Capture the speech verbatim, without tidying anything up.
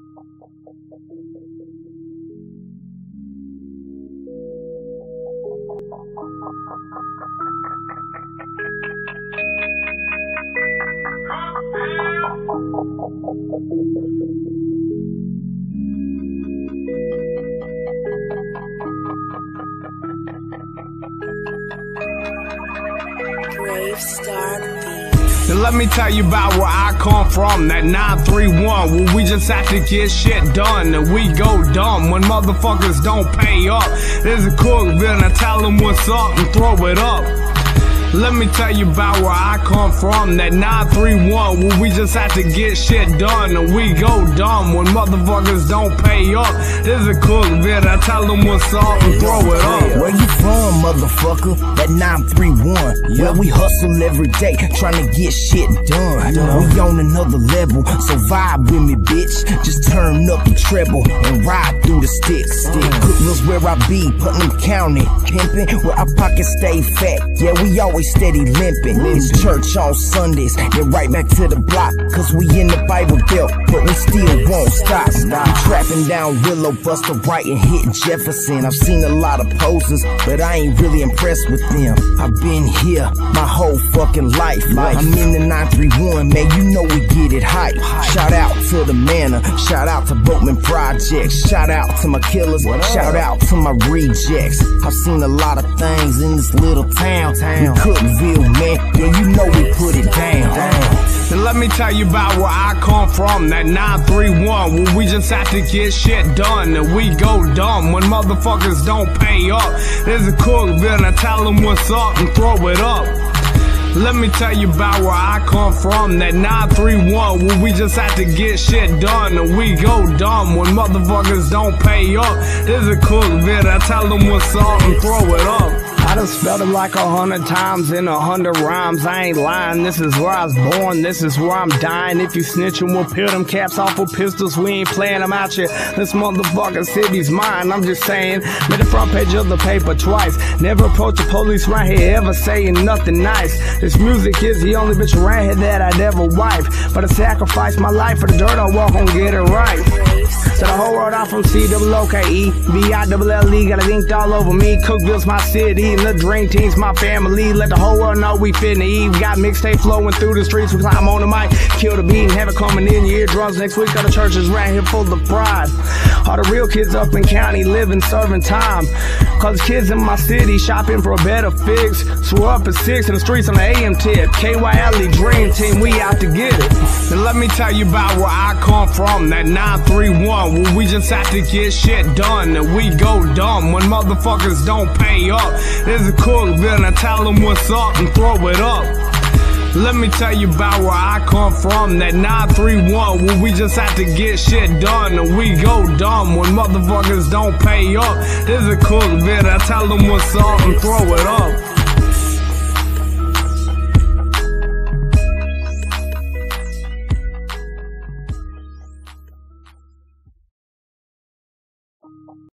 Brave Star Beats. And let me tell you about where I come from, that nine three one, where we just have to get shit done, and we go dumb when motherfuckers don't pay up. There's a Cookville, and I tell them what's up and throw it up. Let me tell you about where I come from, that nine three one, where we just have to get shit done, and we go dumb when motherfuckers don't pay up. There's a Cookville, I tell them what's up and throw it up. Where you from, motherfucker? That nine three one. Where we hustle every day, trying to get shit done. We on another level, so vibe with me, bitch. Just turn up the treble and ride through the sticks. Cookville's where I be, Putnam County, pimpin', where our pockets stay fat. Yeah, we always steady limping. It's church on Sundays, then right back to the block, cause we in the Bible Belt, but we still won't stop. We trapping down Willow, Buster Wright, and hitting Jefferson. I've seen a lot of poses, but I ain't really impressed with them. I've been here my whole fucking life. I'm in the nine three one, man, you know we get it hype. Shout out to the Manor, shout out to Boatman Projects, shout out to my killers, shout out to my rejects. I've seen a lot of things in this little town. Cookville, man, yeah, you know we put it down. And let me tell you about where I come from, that nine three one, where we just have to get shit done, and we go dumb when motherfuckers don't pay up. There's a Cookville, and I tell them what's up and throw it up. Let me tell you about where I come from, that nine three one, where we just have to get shit done, and we go dumb when motherfuckers don't pay up. There's a Cookville, I tell them what's up and throw it up. I done spelled it like a hundred times in a hundred rhymes. I ain't lying, this is where I was born, this is where I'm dying. If you snitching, we'll peel them caps off with pistols. We ain't playing them out here. This motherfucking city's mine, I'm just saying. Made the front page of the paper twice. Never approach the police right here, ever saying nothing nice. This music is the only bitch around here that I'd ever wipe. But I sacrifice my life for the dirt, I walk on get it right. So the whole world, I'm from C O O K E V I L L E, got it inked all over me. Cookville's my city, and the Dream Team's my family. Let the whole world know we finna eat. We got mixtape flowing through the streets. We climb on the mic, kill the beat, and have it coming in your eardrums next week. Got the churches right here full of pride. All the real kids up in county living, serving time. Cause kids in my city shopping for a better fix. So we're up at six in the streets on the A M tip. K Y L E Dream Team, we out to get it. And let me tell you about where I come from, that nine three one, where we just have to get shit done, and we go dumb when motherfuckers don't pay up. There's a Cookville, and I tell them what's up and throw it up. Let me tell you about where I come from, that nine three one, where we just have to get shit done, and we go dumb when motherfuckers don't pay up. There's a Cookville, I tell them what's up and throw it up.